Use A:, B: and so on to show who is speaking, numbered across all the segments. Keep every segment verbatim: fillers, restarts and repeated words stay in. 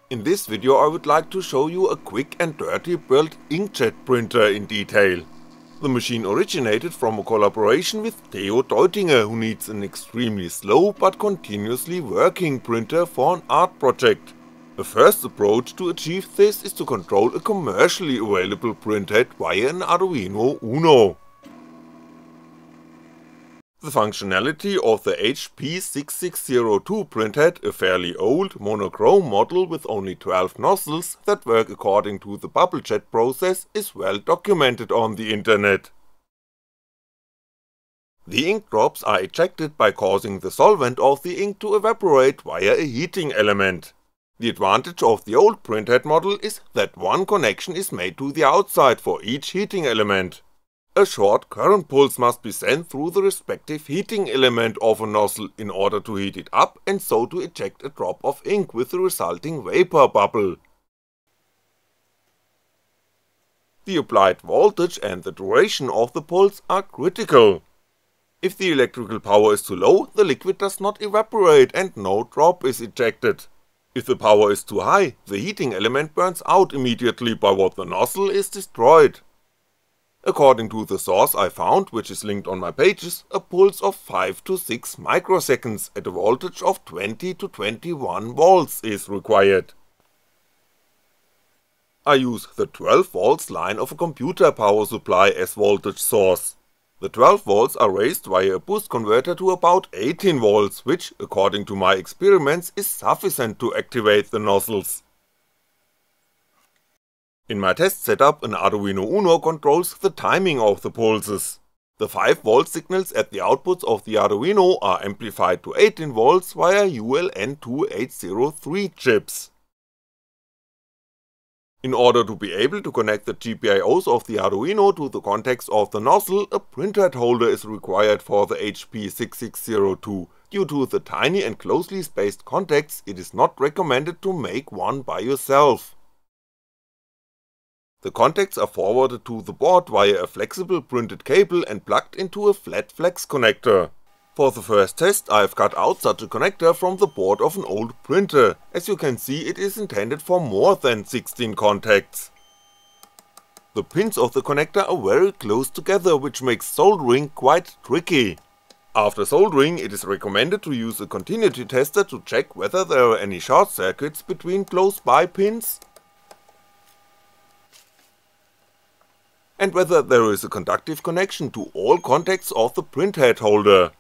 A: In this video I would like to show you a quick and dirty built inkjet printer in detail. The machine originated from a collaboration with Theo Deutinger, who needs an extremely slow but continuously working printer for an art project. The first approach to achieve this is to control a commercially available printhead via an Arduino Uno. The functionality of the H P six six zero two printhead, a fairly old, monochrome model with only twelve nozzles that work according to the bubblejet process, is well documented on the internet. The ink drops are ejected by causing the solvent of the ink to evaporate via a heating element. The advantage of the old printhead model is that one connection is made to the outside for each heating element. A short current pulse must be sent through the respective heating element of a nozzle in order to heat it up and so to eject a drop of ink with the resulting vapor bubble. The applied voltage and the duration of the pulse are critical. If the electrical power is too low, the liquid does not evaporate and no drop is ejected. If the power is too high, the heating element burns out immediately by what the nozzle is destroyed. According to the source I found, which is linked on my pages, a pulse of five to six microseconds at a voltage of twenty to twenty-one volts is required. I use the twelve volts line of a computer power supply as voltage source. The twelve volts are raised via a boost converter to about eighteen volts, which, according to my experiments, is sufficient to activate the nozzles. In my test setup, an Arduino Uno controls the timing of the pulses. The five volt signals at the outputs of the Arduino are amplified to eighteen volts via U L N two eight zero three chips. In order to be able to connect the G P I Os of the Arduino to the contacts of the nozzle, a printhead holder is required for the H P six six zero two. Due to the tiny and closely spaced contacts, it is not recommended to make one by yourself. The contacts are forwarded to the board via a flexible printed cable and plugged into a flat flex connector. For the first test I have cut out such a connector from the board of an old printer. As you can see, it is intended for more than sixteen contacts. The pins of the connector are very close together, which makes soldering quite tricky. After soldering, it is recommended to use a continuity tester to check whether there are any short circuits between close by pins, and whether there is a conductive connection to all contacts of the printhead holder.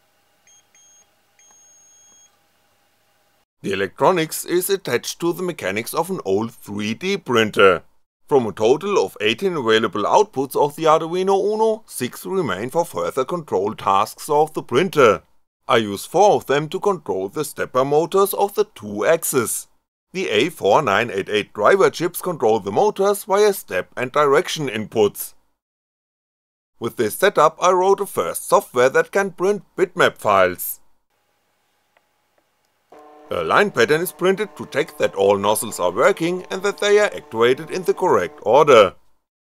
A: The electronics is attached to the mechanics of an old three D printer. From a total of eighteen available outputs of the Arduino Uno, six remain for further control tasks of the printer. I use four of them to control the stepper motors of the two axes. The A four nine eight eight driver chips control the motors via step and direction inputs. With this setup I wrote a first software that can print bitmap files. A line pattern is printed to check that all nozzles are working and that they are actuated in the correct order.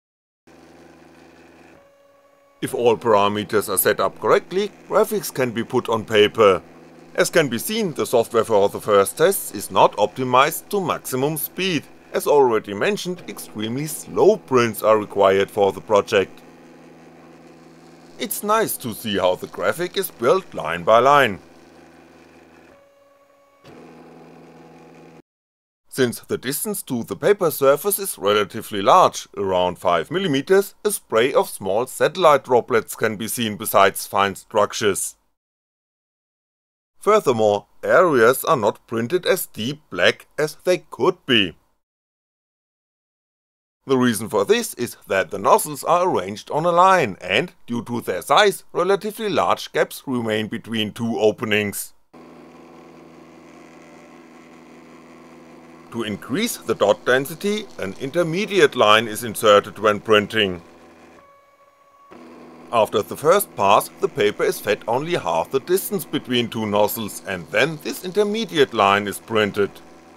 A: If all parameters are set up correctly, graphics can be put on paper. As can be seen, the software for the first tests is not optimized to maximum speed. As already mentioned, extremely slow prints are required for the project. It's nice to see how the graphic is built line by line. Since the distance to the paper surface is relatively large, around five millimeters, a spray of small satellite droplets can be seen besides fine structures. Furthermore, areas are not printed as deep black as they could be. The reason for this is that the nozzles are arranged on a line and, due to their size, relatively large gaps remain between two openings. To increase the dot density, an intermediate line is inserted when printing. After the first pass, the paper is fed only half the distance between two nozzles, and then this intermediate line is printed.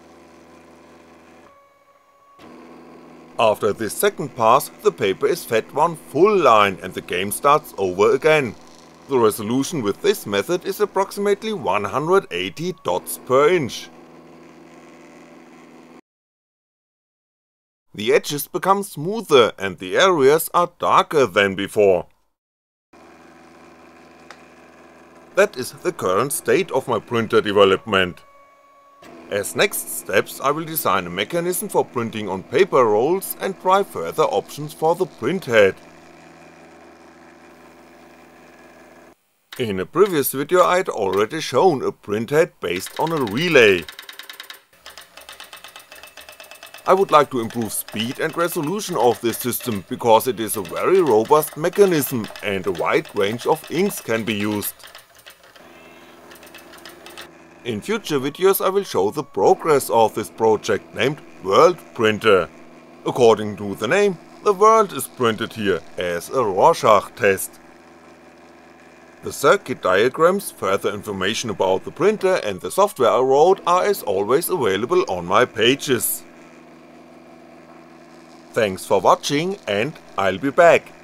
A: After this second pass, the paper is fed one full line and the game starts over again. The resolution with this method is approximately one hundred eighty dots per inch. The edges become smoother and the areas are darker than before. That is the current state of my printer development. As next steps I will design a mechanism for printing on paper rolls and try further options for the printhead. In a previous video I had already shown a printhead based on a relay. I would like to improve speed and resolution of this system because it is a very robust mechanism and a wide range of inks can be used. In future videos I will show the progress of this project named World Printer. According to the name, the world is printed here as a Rorschach test. The circuit diagrams, further information about the printer and the software I wrote are as always available on my pages. Thanks for watching and I'll be back.